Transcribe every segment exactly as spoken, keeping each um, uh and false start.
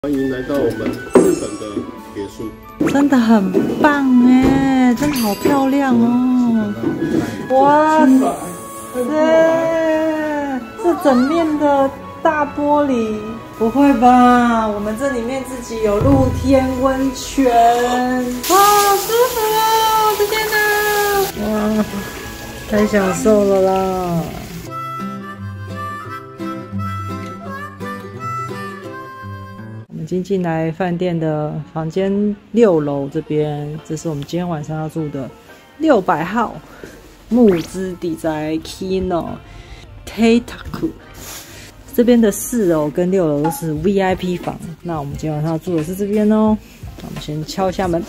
欢迎来到我们日本的别墅， 真的很棒哎，真的好漂亮哦！哇塞，这整面的大玻璃，不会吧？我们这里面自己有露天温泉，哇，好舒服哦！这边呢，哇，太享受了啦！ 已经进来饭店的房间六楼这边，这是我们今天晚上要住的六百号木之底宅 Kino Teitaku。这边的四楼跟六楼都是 V I P 房，那我们今天晚上要住的是这边哦。那我们先敲一下门。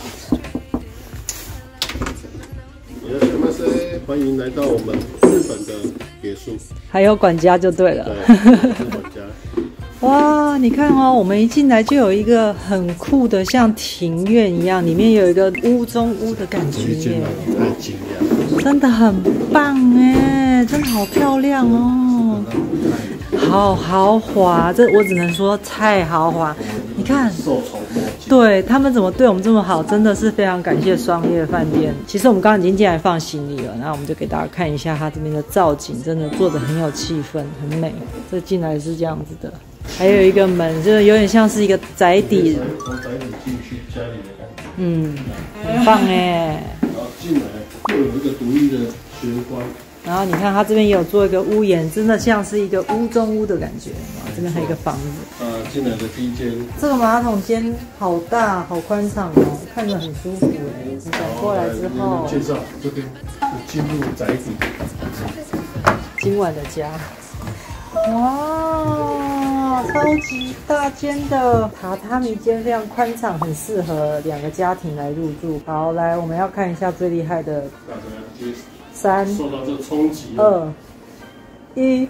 欢迎来到我们日本的别墅， 还有管家就对了。 对，是管家。 哇，你看哦，我们一进来就有一个很酷的，像庭院一样，里面有一个屋中屋的感觉耶， 太惊讶， 真的很棒哎，真的好漂亮哦，好豪华，这我只能说太豪华。你看，对他们怎么对我们这么好，真的是非常感谢双叶饭店。其实我们刚刚已经进来放行李了，然后我们就给大家看一下它这边的造景，真的做得很有气氛，很美。这进来是这样子的。 还有一个门，就是有点像是一个宅邸， 从宅邸进去家里的感觉， 嗯，很棒哎。 然后进来又有一个独立的玄关， 然后你看它这边也有做一个屋檐，真的像是一个屋中屋的感觉。然后这边还有一个房子。呃， 进来的第一间， 这个马桶间好大，好宽敞哦，看着很舒服哎。你转过来之后， 介绍这边进入宅邸， 今晚的家。哇，超级大间的榻榻米间，非常宽敞，很适合两个家庭来入住。好，来，我们要看一下最厉害的，三， 受到这冲击， 二，一，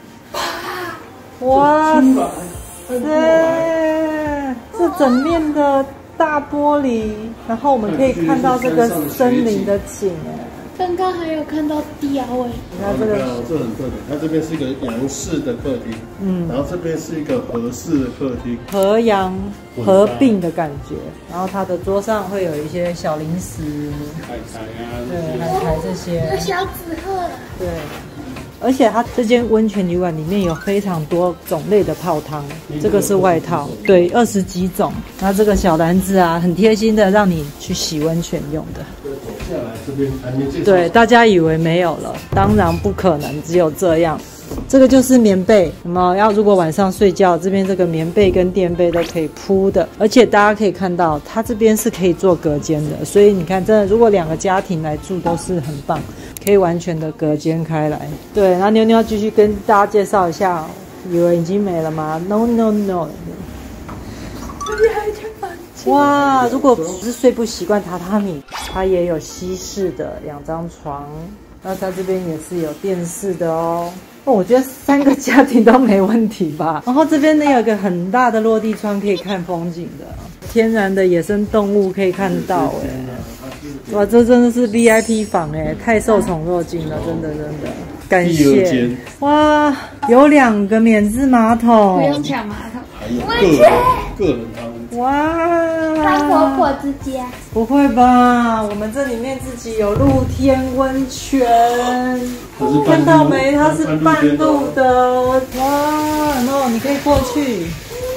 哇塞，这整面的大玻璃，然后我们可以看到这个森林的景哎。 刚刚还有看到雕哎， 你看这个， 这很特别。它这边是一个洋式的客厅，嗯，然后这边是一个和式的客厅， 和洋合并的感觉。然后它的桌上会有一些小零食， 海苔啊， 对，海苔这些， 有小纸鹤， 对。而且它这间温泉旅馆里面有非常多种类的泡汤，这个是外套，对，二十几种。那这个小篮子啊，很贴心的让你去洗温泉用的。 下来这边还没介绍。 对，大家以为没有了，当然不可能，只有这样。这个就是棉被，那么要如果晚上睡觉，这边这个棉被跟垫被都可以铺的，而且大家可以看到，它这边是可以做隔间的，所以你看，真的如果两个家庭来住都是很棒，可以完全的隔间开来。对，然后妞妞要继续跟大家介绍一下，以为已经没了吗 ？No No No。 这边还有一间房间。 哇，如果不是睡不习惯榻榻米，它也有西式的两张床，那它这边也是有电视的哦。哦，我觉得三个家庭都没问题吧。然后这边呢有一个很大的落地窗，可以看风景的，天然的野生动物可以看到哎。哇，这真的是 V I P 房哎，太受宠若惊了，真的真的。感谢。哇，有两个免治马桶， 不用抢马桶。 还有个人个人汤， 哇！ 当婆婆之家， 不会吧？我们这里面自己有露天温泉，看到没？它是半露的，哇！然后你可以过去，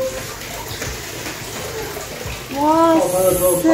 哇塞！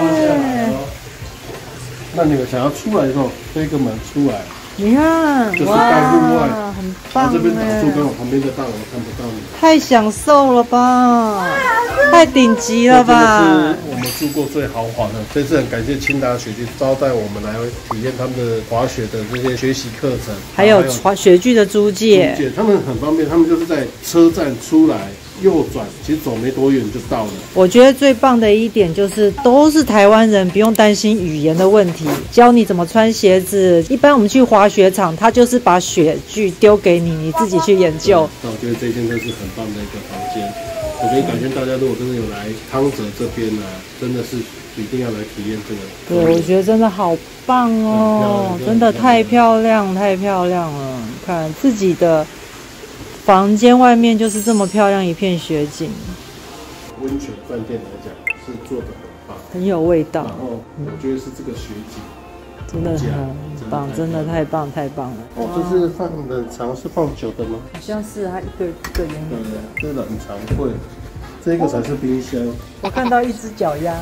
那你们想要出来的时候，推个门出来。 你看， 就是到户外， 很棒这边挡住，跟我旁边的大楼看不到你， 太享受了吧，太顶级了吧！ 这是我们住过最豪华的，这次很感谢清达雪具招待我们来体验他们的滑雪的这些学习课程， 还有滑雪具的租借， 租借他们很方便，他们就是在车站出来。 右转，其实走没多远就到了。 我觉得最棒的一点就是都是台湾人，不用担心语言的问题，教你怎么穿鞋子。一般我们去滑雪场，他就是把雪具丢给你，你自己去研究。 那我觉得这间真是很棒的一个房间。我觉得感谢大家，如果真的有来康泽这边呢、啊，真的是一定要来体验这个。 对，我觉得真的好棒哦，真的太漂亮，太漂亮了。看自己的。房间外面就是这么漂亮一片雪景， 温泉饭店来讲是做的很棒， 很有味道。 然后我觉得是这个雪景。 真的很棒，真的太棒太棒了！ 哦，这是放冷藏是放久的吗？ 好像是它一个一个圆圆的， 这冷藏柜，这个才是冰箱。 我看到一只脚丫，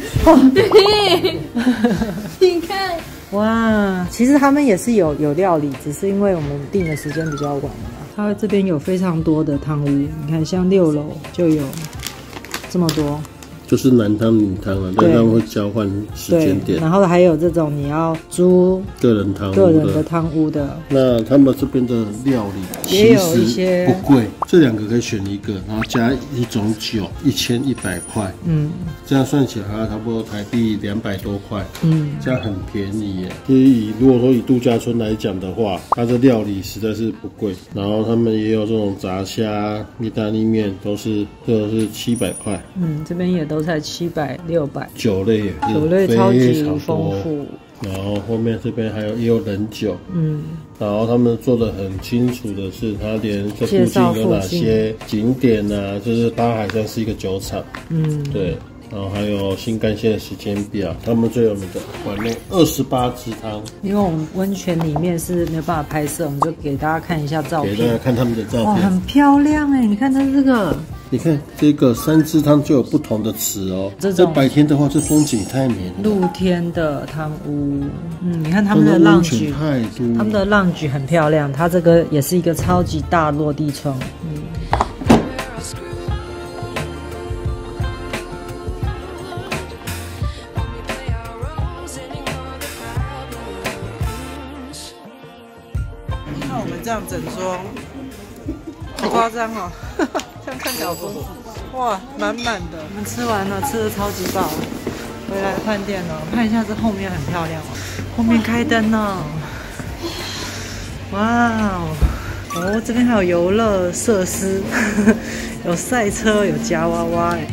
你看， 哇！其实他们也是有有料理，只是因为我们订的时间比较晚了。它这边有非常多的汤屋，你看像六楼就有这么多。 就是男汤女汤啊，但他们会交换时间点。 然后还有这种你要租个人汤屋个人的汤屋的。 那他们这边的料理也有一些不贵，这两个可以选一个，然后加一种酒，一千一百块。嗯，这样算起来差不多台币两百多块。嗯，这样很便宜耶。所以如果说以度假村来讲的话，它的料理实在是不贵。然后他们也有这种炸虾、意大利面，都是这都是七百块。 嗯，这边也都才七百六百。 酒类也是酒类超级丰富。 然后后面这边还有也有冷酒，嗯，然后他们做的很清楚的是，他连这附近有哪些景点啊，就是八海山是一个酒厂，嗯，对，然后还有新干线的时间表，他们最有名的馆内二十八支汤。因为我们温泉里面是没有办法拍摄，我们就给大家看一下照片，给大家看他们的照片，哇，很漂亮哎！你看它这个。你看这个三支汤就有不同的池哦。这种白天的话，这风景太美了。露天的汤屋，嗯，你看他们的浪举，他们的浪举很漂亮。它这个也是一个超级大落地窗，嗯。看我们这样整装，好夸张哦。这样看起来好丰富，哇，满满的。我们吃完了，吃的超级饱。回来饭店了，看一下这后面很漂亮哦，后面开灯呢。哇哦，哦，这边还有游乐设施，有赛车，有夹娃娃哎。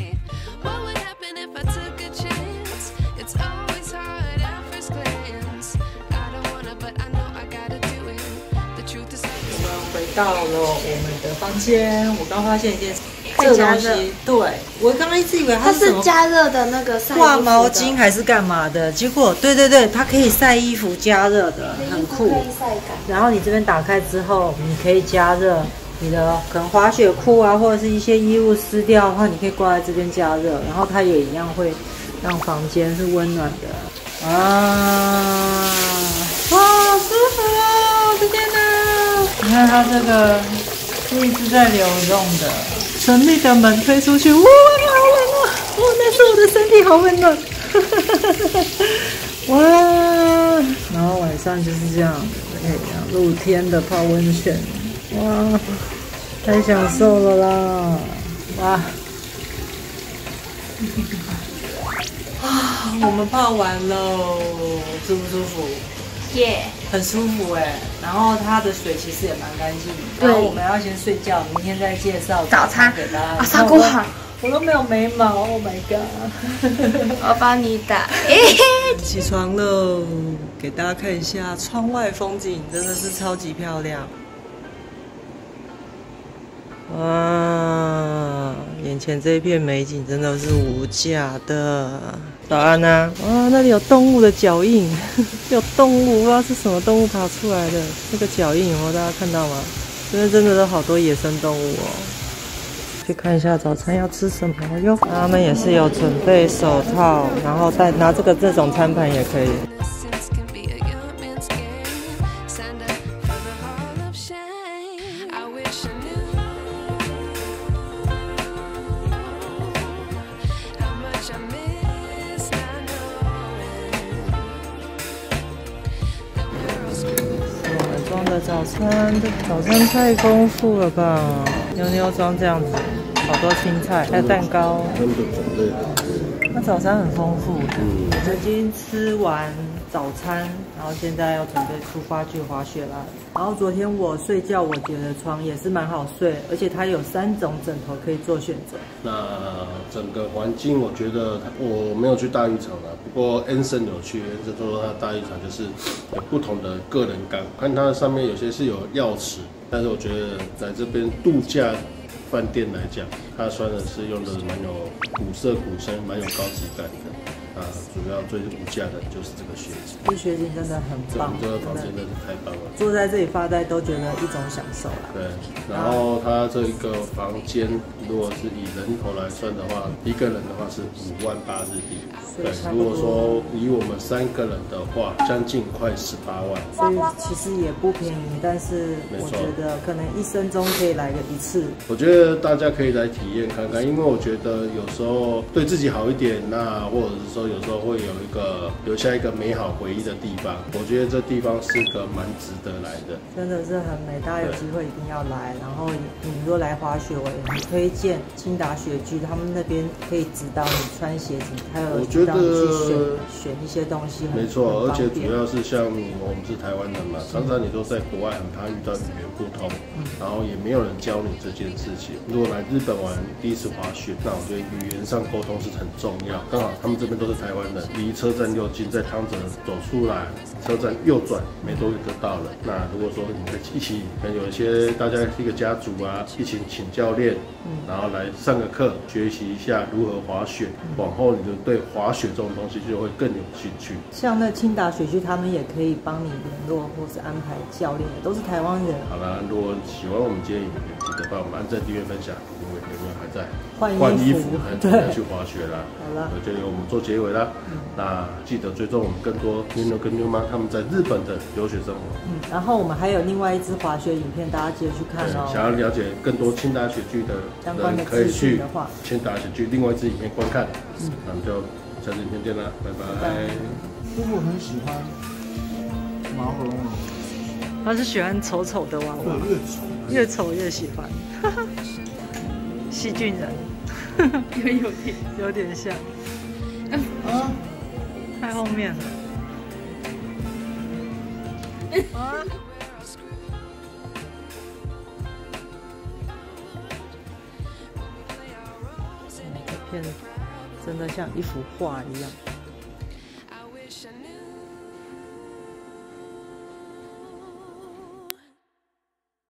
到了我们的房间，我刚发现一件事，这个东西，对我刚刚一直以为它是它是加热的那个晒挂毛巾还是干嘛的，结果对对对，它可以晒衣服加热的，很酷。然后你这边打开之后，你可以加热你的可能滑雪裤啊，或者是一些衣物湿掉的话，你可以挂在这边加热，然后它也一样会让房间是温暖的。啊，哇，舒服哦！我的天哪！你看它这个是一直在流动的，神秘的门推出去，哇，好冷啊！哦，那是我的身体好温暖，哇！然后晚上就是这样，可以这样露天的泡温泉，哇，太享受了啦！哇！啊，我们泡完喽，舒不舒服？ 耶， yeah. 很舒服哎，然后它的水其实也蛮干净的。然后我们要先睡觉，明天再介绍早餐给大家。 啊，沙锅好， 我都没有眉毛 ，Oh my god！ 我帮你打。 起床喽，给大家看一下窗外风景，真的是超级漂亮。哇，眼前这一片美景真的是无价的。早安啊！哇，那里有动物的脚印，有动物，不知道是什么动物爬出来的。那个脚印有没有大家看到吗？这边真的都好多野生动物哦。去看一下早餐要吃什么哟。他们也是有准备手套，然后带拿这个这种餐盘也可以。装的早餐，这早餐太丰富了吧！妞妞装这样子，好多青菜，还有蛋糕。真的种类。那早餐很丰富。嗯。我们已经吃完早餐，然后现在要准备出发去滑雪啦。然后昨天我睡觉，我觉得床也是蛮好睡，而且它有三种枕头可以做选择。 那整个环境，我觉得我没有去大浴场啦，不过 Anson 有去 ，Anson 说他大浴场就是有不同的个人感，看它上面有些是有钥匙，但是我觉得在这边度假饭店来讲， 它酸的是用的蛮有古色古香，蛮有高级感的。啊，主要最无价的就是这个雪景， 这雪景真的很棒， 这个房间真的是太棒了， 坐在这里发呆都觉得一种享受啦。 对，然后它这一个房间，如果是以人头来算的话，一个人的话是五万八日币。对，如果说以我们三个人的话，将近快十八万。 所以其实也不便宜，但是我觉得可能一生中可以来个一次。 我觉得大家可以来体验看看，因为我觉得有时候对自己好一点，那或者是说有时候会有一个留下一个美好回忆的地方。我觉得这地方是个蛮值得来的， 真的是很美，大家有机会一定要来。然后你如果来滑雪，我也很推荐清达雪具，他们那边可以指导你穿鞋子，还有指导你去选选一些东西。 没错，而且主要是像我们是台湾人嘛，常常你都在国外很怕遇到语言不通，然后也没有人教你这件事情。如果来日本玩第一次滑雪，那我觉得语言上沟通是很重要。刚好他们这边都是台湾人，离车站又近，在汤泽走出来，车站右转没多久就到了。那如果说你们一起，可能有一些大家一个家族啊，一起请教练，然后来上个课，学习一下如何滑雪，往后你就对滑雪这种东西就会更有兴趣。 像那清达雪具，他们也可以帮你联络或是安排教练，都是台湾人。 好啦，如果喜欢我们今天影片，记得帮我们按赞、订阅、分享，因为有没有还在换衣服，还对， 要去滑雪啦。 好了， 就由我们做结尾啦。嗯、那记得追踪我们更多妞妞跟妞妈他们在日本的留学生活。 嗯，然后我们还有另外一支滑雪影片，大家记得去看哦。 想要了解更多清达雪具的人，可以去清达雪具另外一支影片观看。嗯，那我们就下次影片见啦，拜拜。 姑姑很喜欢毛茸茸， 他是喜欢丑丑的娃娃， 越丑越丑越喜欢。细菌人， 有有点有点像。 啊， 太后面了。啊！这片真的像一幅画一样。